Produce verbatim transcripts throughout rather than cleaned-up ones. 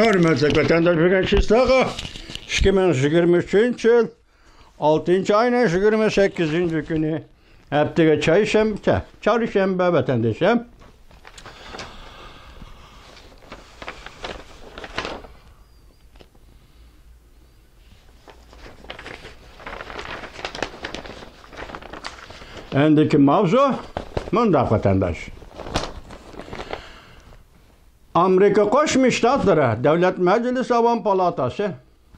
Hürmetli vatandaş bugün çistağı iki bin yigirme üçüncü yıl altıncı ayının yigirme sekizinci günü haftaga çarşamba, çarşamba vatandaşım. Endiki mavzu mundaq vatandaş. Amerika Qo'shma Shtatlari Davlat Majlisi Avam Palatasi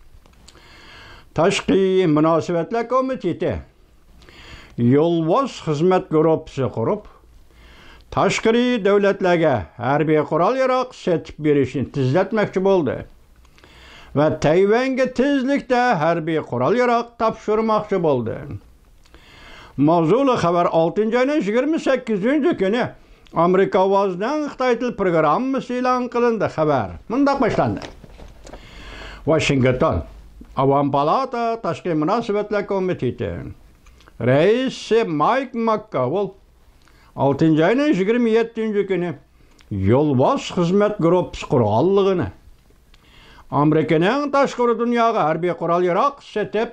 Tashqi Munosabatlar Komiteti yo'lboz xizmat guruhi qurib, tashqi davlatlarga harbiy qurol-yarog' sotib berishni tezlatmoqchi bo'ldi va Tayvanga tezlikda harbiy qurol-yarog' topshirmoqchi bo'ldi. Mavzuli xabar oltinchi ayning yigirma sakkizinchi kuni Amerika ovozidan Xitoy til programmasi e'lon qilindi. Xabar mundaq boshlandi. Washington Avam Palata Tashqi Munosabatlar Komiteti raisi Mike McConnell oltinchi ayning yigirma yettinchi kuni yo'lboz xizmat guruhi qurganligini, Amerikaning tashqi dunyoga harbiy qurol-yarog' sotib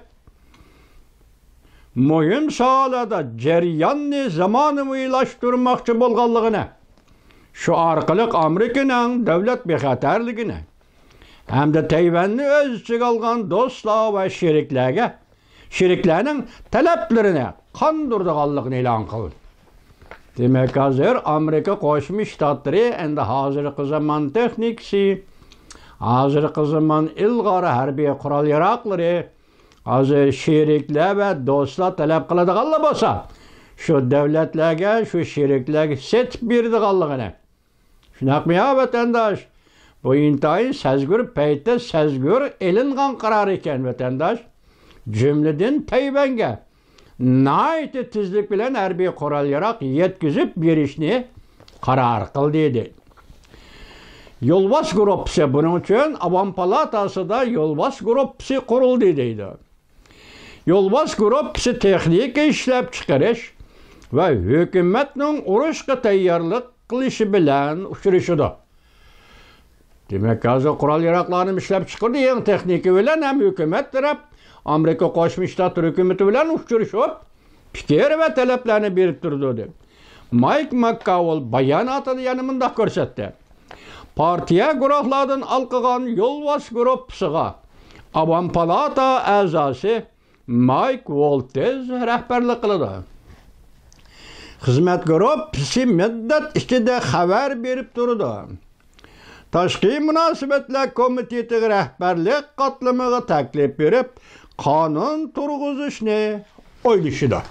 muhim sohada jarayonni zamonaviylashtirmoqchi bo'lganligini, shu orqali Amerikaning davlat bexatarligini hamda Tayvanni o'z ichiga olgan do'stlar va sheriklarga sheriklarning talablarini qondirganligini e'lon qildi. Demak, hozir Amerika Qo'shma Shtatlari endi hozirgi zamon texnikasi, hozirgi zamon ilg'ori harbiy qurol-yaroqlari hozir sheriklar va do'stlar talab qiladiganlar bo'lsa, shu davlatlarga, shu sheriklarga setib beradiganligini. Shunaqmi ya vatandosh? Bu intayin sezgur paytda sezgur elingan qarar ekan vatandosh. Jumladan Tayvanga nihoyatda tezlik bilan harbiy qurol-yarog' yetkazib berishni qaror qildi dedi. Yo'lboz guruhi buning uchun Avam Palatasida yo'lboz guruhi qurildi deydi. Yo'lboz guruhi texnika ishlab chiqarish va hukumatning urushga tayyorlik qilishi bilan uchrashadi. Demak, hozir qurol-yaroqlarni ishlab chiqardi, yangi texnika bilan ham hukumat taraf Amerika Qo'shma Shtatlari hukumati bilan uchrashib, fikr va talablarni berib turdi. Mike McConnell bayonotida yana bunday ko'rsatdi. Partiya guruhlaridan alqagan yo'lboz guruhiga Avam Palata a'zosi Mike Walters rahbarlik qiladi. Xizmat guruhi muddat ichida xabar berib turdi. Tashqi Munosabatlar Komitetiga rahbarlik qatlamiga taklif berib, qonun turg'izishni o'ylashdi.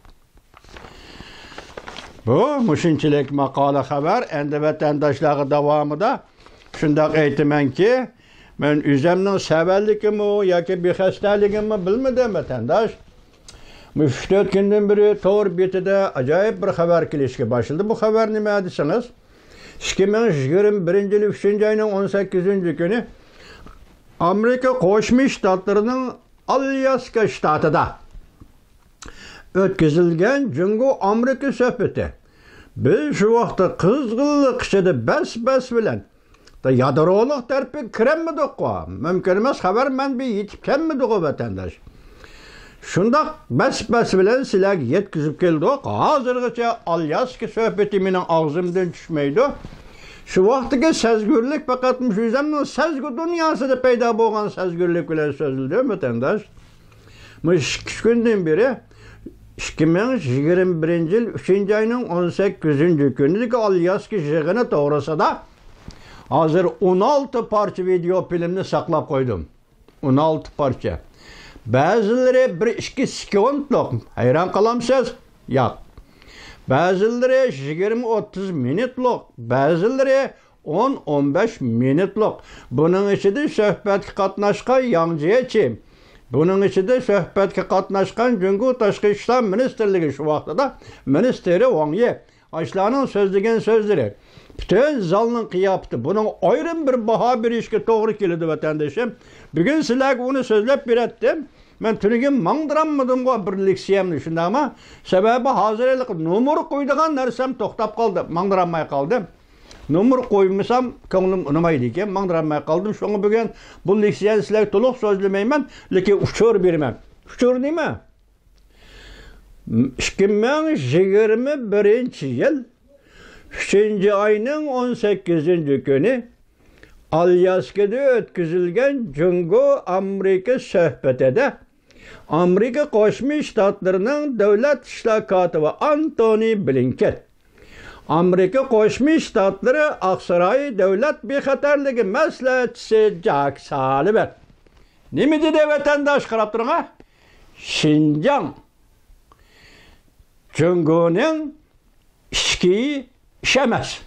Bu mushunchalik maqola xabar endi vatandoshlarga davomida shundoq aytamanki, men o'zimning savalligimmi yoki bexastaligimmi bilmadim vatandosh. uch to'rt kundan beri to'r betida ajoyib bir xabar kelishga boshladi. Bu xabar nima desangiz, ikki ming yigirma birinchi yil uchinchi oyning o'n sakkizinchi kuni Amerika Qo'shma Shtatlarining Alyaska shtatida o'tkazilgan Jungo Amerika suhbati. Biz shu vaqtda qizg'inlik ichida bas-bas bilan yadrolik tarafga kiramidik-ku. Mumkin emas, xabar manbai yetib kelmadi-ku vatandosh. Shundoq bas-bas bilan sizlarga yetkazib keldik. Hozirgacha Alyaska suhbati mening og'zimdan tushmaydi. Shu vaqtga sezgurlik faqat o'zimning sezgu dunyosida paydo bo'lgan sezgurlik bilan so'zildi vatandosh. Mush ikki kundan beri ikki ming yigirma birinchi yil uchinchi oyning o'n sakkizinchi kunidagi Alyaska yig'ini to'g'risida hozir o'n olti parcha video filmni saqlab qo'ydim. o'n olti parcha. Ba'zilari bir ikki sekundlik. Hayron qolamsiz? Yo'q. Ba'zilari yigirma o'ttiz minutlik, ba'zilari o'n o'n besh minutlik. Buning ichida suhbatga qatnashgan Yangjechi, buning ichida suhbatga qatnashgan Jungo Tashqi ishlar ministrligi shu vaqtida ministri Wang Yi ashlarning so'zlagan so'zlari, butun zalning qiyofati buning ayrim bir baho berishga to'g'ri keladi vatandoshim. Bugun sizlarga uni so'zlab beratdim. Men tuniga mangdiranmadim go bir leksiyamni shundaqmi? Sababi hozirlik nomer qo'ydigan narsam to'xtab qoldi, mangdiranmay qoldim. Numur koymasam ko'nglim unamaydi ekan, mangdiramay qoldim. Şoňa bugün bu leksiyany sizlarga to'liq so'zlamayman, lekin uchur bermem. Uchur nima? ikki ming yigirma birinchi yil uchinchi oyning o'n sakkizinchi kuni Alyaskada o'tkazilgan Jungo Amerika suhbatida Amerika Qo'shma Shtatlarining davlat ishlar kotibi Antony Blinken Amerika Qo'shma Shtatlari Aqsaroy davlat bexatarligi maslahatchisi Jack Sullivan nima dedi vatandosh qarab turing ha? Şinjan Jungoning ishki ish emas.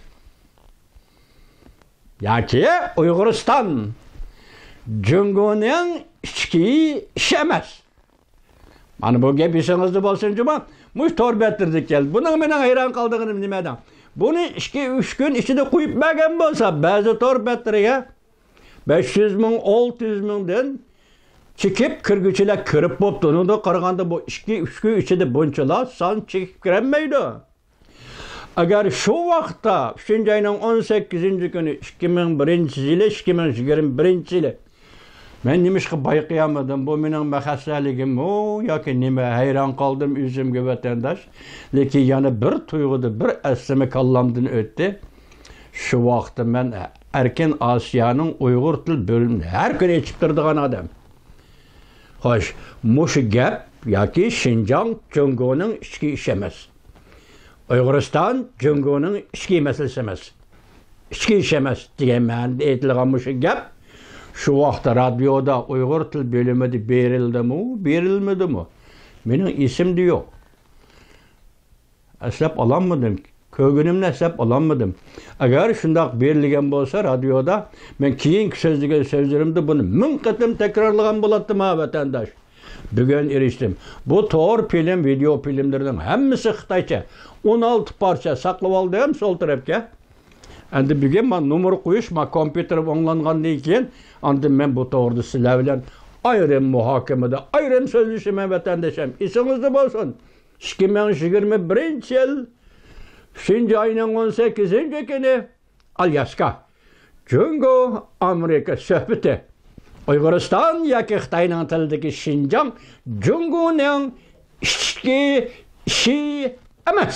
Yoki Uyg'uriston Jungoning ishki ish emas. Mana bu gap esingizda bo'lsin juma. Mush torbattirdik keldi. Buning mening hayron qoldig'im nimadan? Buni ikki uch kun ichida qo'yib bergan bo'lsa, ba'zi torbatlarga besh yuz ming, olti yuz mingdan chekib kirguchilar kirib bo'pti. Unda qaraganda bu ikki uch kun ichida bunchalar son chekib kirolmaydi. Agar şu vaqtda uchinchi oyning o'n sakkizinchi kuni ikki ming birinchi yili ikki ming yigirma birinchi yili men nimishqa bayqayamadim, bu mening maxassaligim o yoki nima, hayron qoldim o'zimga vatandosh. Lekin yana bir tuyg'uda bir aslimi kallamdan o'tdi. Shu vaqtda men Erkin Osiyoning Uyg'ur til bo'limini har kun echib turadigan odam. Xo'sh, mushu gap yoki Şinjan Jungoning ichki ish emas. Uyg'uriston Jungoning ichki masalasi emas. Ichki ish emas degan ma'noda aytilgan mushu gap şu vaqtda radioda Uyg'ur til bo'limida berildimi, berilmadimi? Mening esimda yo'q. Aslab ololmadim. Ko'g'inimni aslab ololmadim. Agar shundoq berilgan bo'lsa radioda men keyingi so'zlagan so'zlarimda buni ming qatim takrorlagan bo'lardim ha vatandosh. Bugun erishdim. Bu to'g'ri film, video filmlarining hammasi Xitoycha. o'n olti parcha saqlab oldim sol tarafga. Endi bugun men nomer qo'yish, men kompyuterim o'nglangandan keyin, endi men bu to'g'rida sizlar bilan ayrim muhokamada, ayrim so'zlashim vatandoshim. Esingizda bo'lsin. ikki ming yigirma birinchi yil uchinchi oyning o'n sakkizinchi kuni Alyaska Jungo Amerika suhbati. Uyg'uriston yoki Xitoyning tilidagi Şinjan Jungoning ichki ishi emas.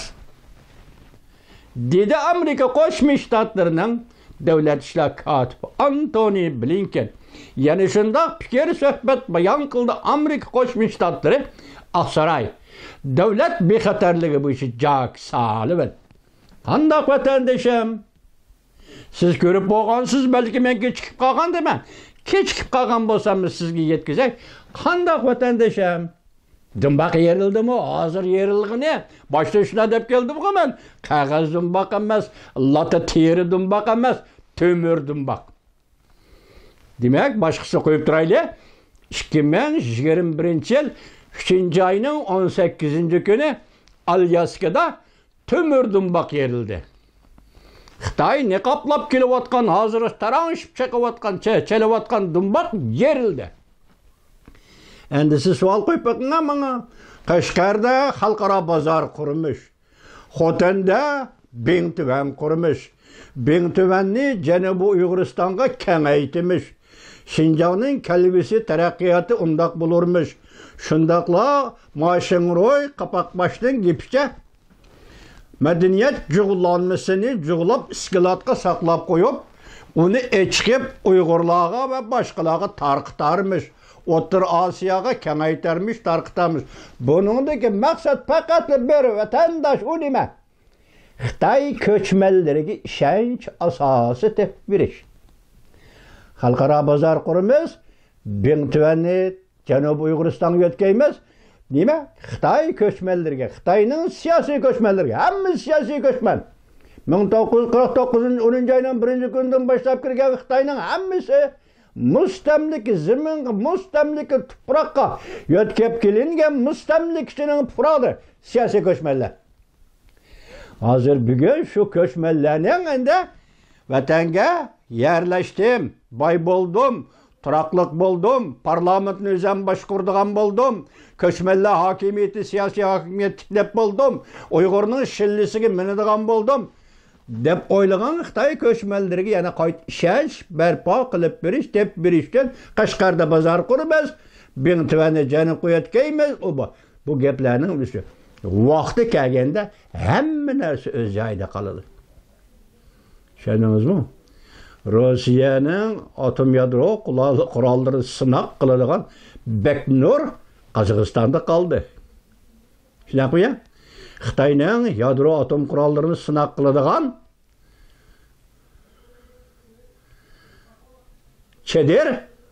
Dedi Amerika Qo'shma Shtatlarining davlat ishlar kotibi Antony Blinken. Yani shundoq fikr suhbat bayon qildi Amerika Qo'shma Shtatlari Aqsaroy davlat bexatarligi bo'yicha Jack Sullivan. Qandoq vatandoshim? Siz ko'rib bo'lgansiz, balki men kechikib qolgandiman. Kechikib qolgan bo'lsam sizga yetkazay. Qandoq vatandoshim? Dumbaq yerildimi? Hozir yerilg'ini. Boshda shuna deb keldim men. Qog'oz dumbaq emas, lata teri dumbaq emas, temir dumbaq. Demak, boshqasi qo'yib turaylik. ikki ming yigirma birinchi yil uchinchi oyning o'n sakkizinchi kuni Alyaskada temir dumbaq yerildi. Xitoy niqoblab kelayotgan, hozir taranshib chiqayotgan, chelayotgan dumbaq yerildi. Endi siz savol qo'yib boqing menga. Qashqarda xalqaro bozor qurmish. Xotinda Bengtuvan qurmish. Bengtuvanni Janubiy Uyg'uristonga kengaytirmish. Şinjanning kelgusi taraqqiyoti undoq bo'lurmish. Shundoqla Mashinroy Qapaqboshning gepicha madaniyat jug'lanmasini jug'lab iskilatga saqlab qo'yib, uni echqib Uyg'urlarga va boshqalarga tarqitarmish. O'rta Osiyoga kengaytirmish, tarqitarmish. Buningdagi maqsad faqat bir vatandosh u nima? Xitoy ko'chmanlariga ishonch asosi tep berish. Xalqaro bozor qurimiz, Bengtuvanni Janubiy Uyg'uristonga o'tkazamiz. Nima? Xitoy ko'chmanlariga, Xitoyning siyosiy ko'chmanlariga, hamma siyosiy ko'chman. ming to'qqiz yuz qirq to'qqizinchi o'ninchi oyning birinchi kunidan boshlab kirgan Xitoyning hammasi mustamlik zaminga, mustamlik tuproqqa yo'tkab kelingan mustamlikchining tuprog'i siyosiy ko'chmanlar. Hozir bugun shu ko'chmanlarning endi vatanga yerlashdim, boy bo'ldim, turaqliq bo'ldim, parlamentni o'zim boshquradigan bo'ldim, ko'chmanlar hokimiyati, siyosiy hokimiyat tiklab bo'ldim, Uyg'urning shillisiga minadigan bo'ldim. deb o'ylagan Xitoy ko'chmanlariga yana qayt ishash barpo qilib berish deb berishdan Qashqarda bozor quramiz, Bingtivani janib qo'yatgaymiz. Bu bu gaplarning o'zi vaqti kelganda hamma narsa o'z joyida qoladi. Tushundingizmi? Rossiyaning atom yadro qurollari sinoq qiladigan Beknur Qozog'istonda qoldi. Shunaqa ya? Xitoyning yadro atom qurollarini sinoq qiladigan Chedir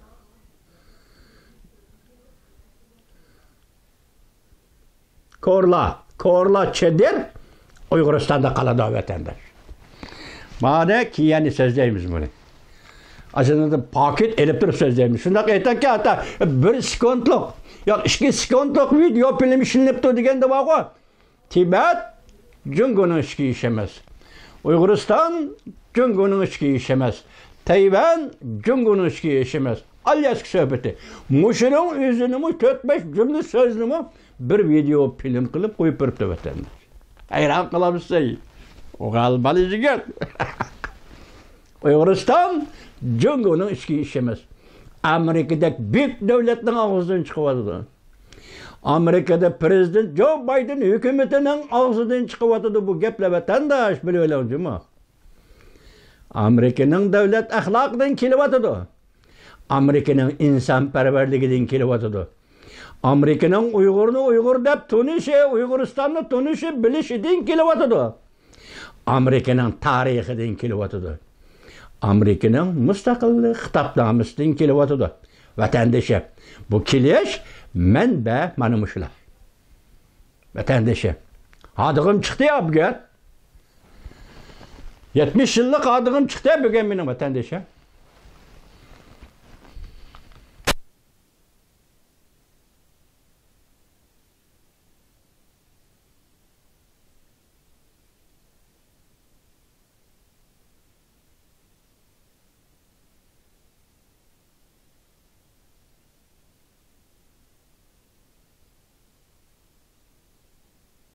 Korla, Korla Chedir Uyg'uristonda qoladi vatandosh. Mana kiyani so'zlaymiz buni. Aslında paket elib turib so'zlaymiz. Shunday aytaki hatta bir sekundlik yoki ikki sekundlik video film ishlanibdi deganda bor-ku. Tibet Jungoning ichki ishi emas. Uyg'uriston Jungoning ichki ishi emas. Tayvan Jungoning ichki ishi emas. Alyask suhbati. Mushuning o'zini to'rt besh jumla so'zni bir video film qilib qo'yib turibdi vatandosh. Hayron qolamsiz. O g'albali jigit. Uyg'uriston Jungoning ichki ishi emas. Amerikadagi büyük davlatning og'zidan chiqyapti. Amerikada prezident Joe Biden hukumatining og'zidan chiqyapti bu gaplar vatandosh bilib olasizmi? Amerikaning davlat axloqidan kelyapti. Amerikaning insonparvarligidan kelyapti. Amerikaning Uyg'urni Uyg'ur deb tunishi, Uyg'uristonni tunishi bilishidan kelyapti. Amerikaning tarixidan kelyapti. Amerikaning mustaqillik xitobnomasidan kelyapti. Vatandoshlar, bu kelish manba mana shular. Vatandoshlar, adig'im chiqdi bugun. yetmish yillik adig'im chiqdi bugun mening vatandoshlar.